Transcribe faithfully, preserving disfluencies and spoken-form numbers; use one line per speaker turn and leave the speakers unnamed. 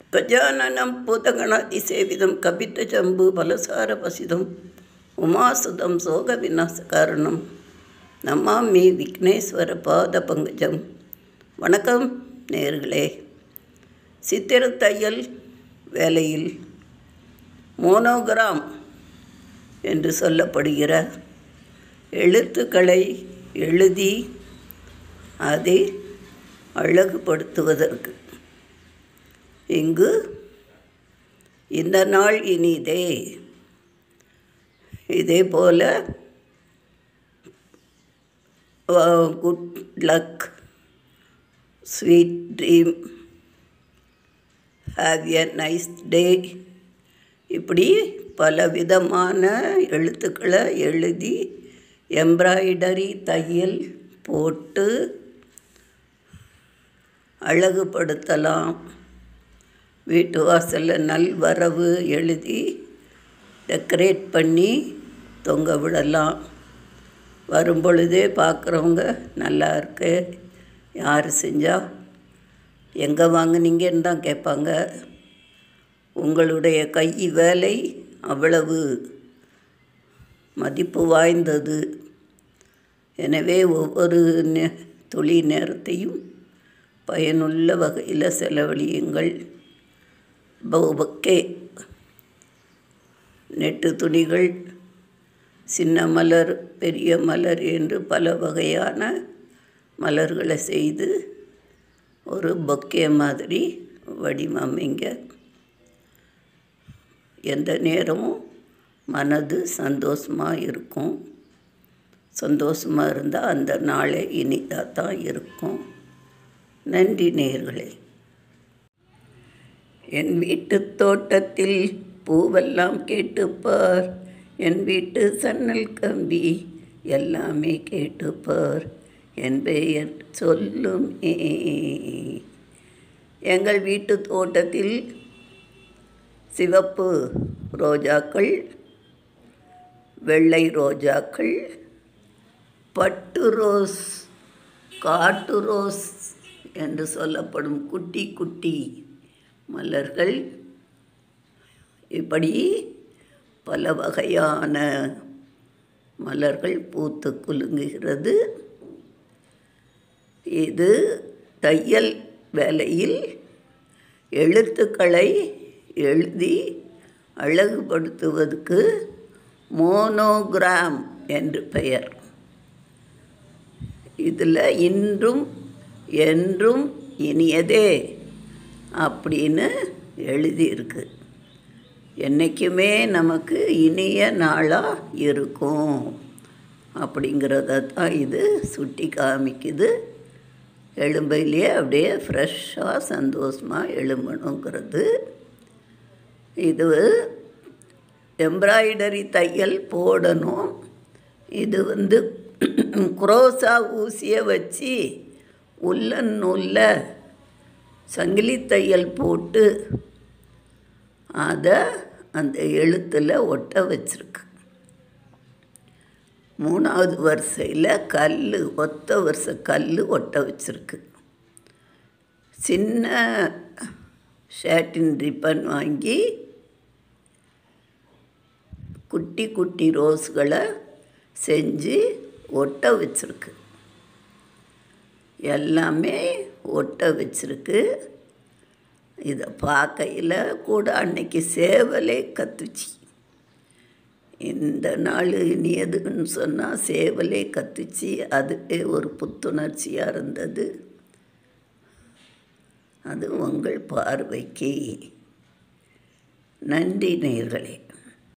गजाननं भूतगणाधिसेवितं कपित्थजम्बूफलसारभसितं उमासुतं शोकविनाशकारणं नमामि விக்னேஸ்வரபாதபங்கஜம். வணக்கம் நேயர்களே. சித்திர தையல் வேலையில் மோனோகிராம் என்று சொல்லப்படுகிற எழுத்துக்களை எழுதி அதை அழகுபடுத்துவதற்கு இங்கு இந்த நாள் இனிதே, இதே போல good luck, sweet dream, have a nice day, இப்படி பலவிதமான எழுத்துக்களை எழுதி எம்ப்ராய்டரி தையல் போட்டு அழகுபடுத்தலாம். வீட்டு வாசலில் நல்வரவு எழுதி டெக்கரேட் பண்ணி தொங்க விடலாம். வரும்பொழுதே பார்க்குறவங்க நல்லா இருக்கு, யார் செஞ்சால், எங்கே வாங்குனீங்கன்னு தான் கேட்பாங்க. உங்களுடைய கை வேலை அவ்வளவு மதிப்பு வாய்ந்தது. எனவே ஒவ்வொரு நே துளி நேரத்தையும் பயனுள்ள வகையில் செலவழியுங்கள். பொக்கே, நெட்டு துணிகள், சின்ன மலர், பெரிய மலர் என்று பல வகையான மலர்களை செய்து ஒரு பொக்கே மாதிரி வடிவமைங்க. எந்த நேரமும் மனது சந்தோஷமாக இருக்கும். சந்தோஷமாக இருந்தால் அந்த நாளே இனிதாக தான் இருக்கும். நன்றி நேயர்களே. என் வீட்டு தோட்டத்தில் பூவெல்லாம் கேட்டுப்பார், என் வீட்டு சன்னல் கம்பி எல்லாமே கேட்டுப்பார், என் பெயர் சொல்லும். ஏ எங்கள் வீட்டு தோட்டத்தில் சிவப்பு ரோஜாக்கள், வெள்ளை ரோஜாக்கள், பட்டு ரோஸ், காட்டு ரோஸ் என்று சொல்லப்படும் குட்டி குட்டி மலர்கள், இப்படி பல வகையான மலர்கள் பூத்து குலுங்குகிறது. இது தையல் வேலையில் எழுத்துக்களை எழுதி அழகுபடுத்துவதற்கு மோனோகிராம் என்று பெயர். இதில் இன்றும் என்றும் இனியதே அப்படின்னு எழுதியிருக்கு. என்றைக்குமே நமக்கு இனிய நாளாக இருக்கும் அப்படிங்கிறத தான் இது சுட்டி காமிக்குது. எழும்பையிலே அப்படியே ஃப்ரெஷ்ஷாக சந்தோஷமாக எழும்பணுங்கிறது. இது எம்ப்ராய்டரி தையல் போடணும். இது வந்து குரோசா ஊசியை வச்சு உள்ளன் நூலில் சங்கிலி தையல் போட்டு அதை அந்த எழுத்தில் ஒட்ட வச்சிருக்கு. மூணாவது வரிசையில் கல், ஒத்த வரிசை கல் ஒட்ட வச்சிருக்கு. சின்ன ஷேட்டின் ரிப்பன் வாங்கி குட்டி குட்டி ரோஸ்களை செஞ்சு ஒட்ட வச்சிருக்கு. எல்லாமே ஒட்ட வச்சிருக்கு. இதை பார்க்கையில் கூட அன்னைக்கு சேவலே கத்துச்சு. இந்த நாள் இனியதுன்னு சொன்னால் சேவலே கத்துச்சு. அதுவே ஒரு புத்துணர்ச்சியாக இருந்தது. அது உங்கள் பார்வைக்கு. நன்றி நேயர்களே.